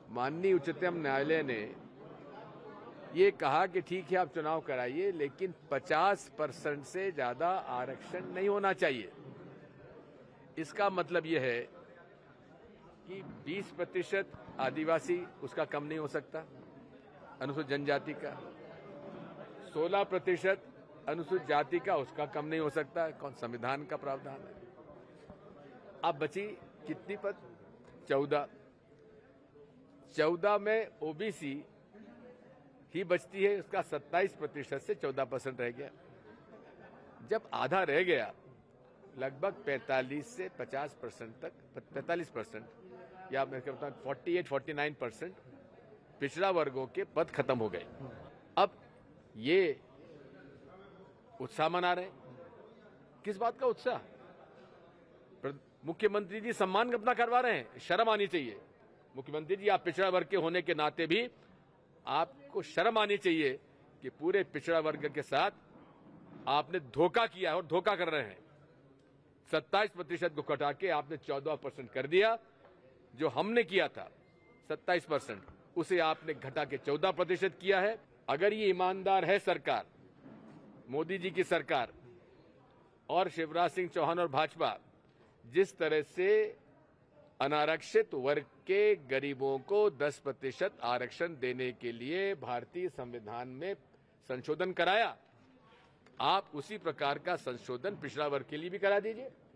माननीय उच्चतम न्यायालय ने ये कहा कि ठीक है आप चुनाव कराइए, लेकिन 50% से ज्यादा आरक्षण नहीं होना चाहिए। इसका मतलब यह है कि 20% आदिवासी उसका कम नहीं हो सकता, अनुसूचित जनजाति का, 16% अनुसूचित जाति का उसका कम नहीं हो सकता। कौन संविधान का प्रावधान है। अब बची कितनी पद? 14 में ओबीसी ही बचती है, उसका 27% से 14% रह गया। जब आधा रह गया, लगभग 45 से 50% तक, 45% या मैं कहता हूं 48-49% पिछड़ा वर्गों के पद खत्म हो गए। अब ये उत्साह मना रहे हैं। किस बात का उत्साह? मुख्यमंत्री जी सम्मान अपना करवा रहे हैं, शर्म आनी चाहिए। मुख्यमंत्री जी, आप पिछड़ा वर्ग के होने के नाते भी आपको शर्म आनी चाहिए कि पूरे पिछड़ा वर्ग के साथ आपने धोखा किया और धोखा कर रहे हैं। 27% को घटा के आपने 14% कर दिया। जो हमने किया था 27%, उसे आपने घटा के 14% किया है। अगर ये ईमानदार है सरकार, मोदी जी की सरकार और शिवराज सिंह चौहान और भाजपा, जिस तरह से अनारक्षित वर्ग के गरीबों को 10% आरक्षण देने के लिए भारतीय संविधान में संशोधन कराया, आप उसी प्रकार का संशोधन पिछड़ा वर्ग के लिए भी करा दीजिए।